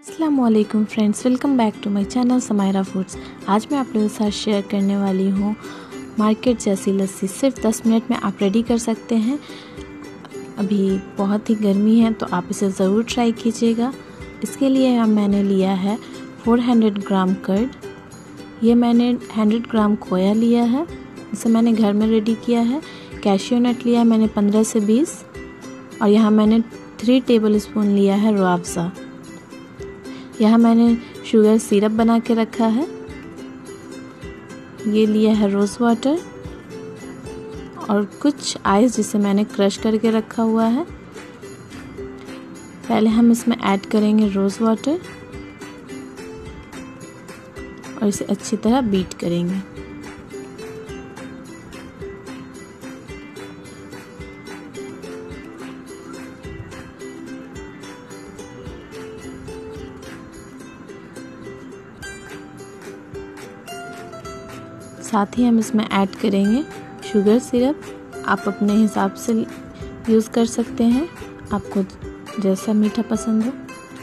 अस्सलामुअलैकुम friends, welcome back to my channel Samaira foods. आज मैं आप लोगों के साथ शेयर करने वाली हूँ मार्केट जैसी लस्सी। सिर्फ 10 मिनट में आप रेडी कर सकते हैं। अभी बहुत ही गर्मी है तो आप इसे ज़रूर ट्राई कीजिएगा। इसके लिए मैंने लिया है 400 ग्राम कर्ड। ये मैंने 100 ग्राम खोया लिया है, इसे मैंने घर में रेडी किया है। कैशियो नट लिया है मैंने 15 से 20 और यहाँ मैंने 3 टेबल स्पून लिया है रूह अफ़ज़ा। यहाँ मैंने शुगर सिरप बना के रखा है। ये लिया है रोज़ वाटर और कुछ आइस जिसे मैंने क्रश करके रखा हुआ है। पहले हम इसमें ऐड करेंगे रोज़ वाटर और इसे अच्छी तरह बीट करेंगे। साथ ही हम इसमें ऐड करेंगे शुगर सिरप। आप अपने हिसाब से यूज़ कर सकते हैं, आपको जैसा मीठा पसंद हो।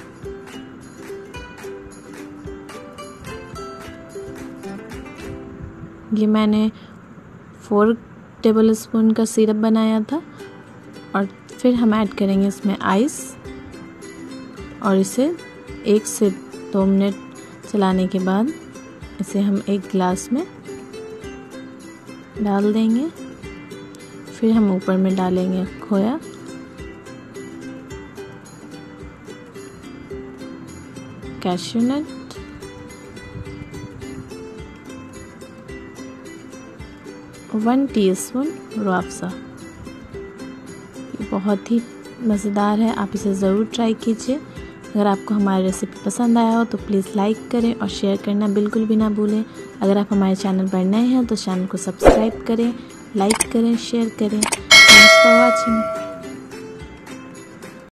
ये मैंने 4 टेबल स्पून का सिरप बनाया था और फिर हम ऐड करेंगे इसमें आइस और इसे 1 से 2 मिनट चलाने के बाद इसे हम एक गिलास में डाल देंगे। फिर हम ऊपर में डालेंगे खोया, कैश्यू नट, वन टीस्पून रूह अफ़ज़ा। ये बहुत ही मज़ेदार है, आप इसे ज़रूर ट्राई कीजिए। अगर आपको हमारी रेसिपी पसंद आया हो तो प्लीज़ लाइक करें और शेयर करना बिल्कुल भी ना भूलें। अगर आप हमारे चैनल पर नए हैं तो चैनल को सब्सक्राइब करें, लाइक करें, शेयर करें। Thanks for watching.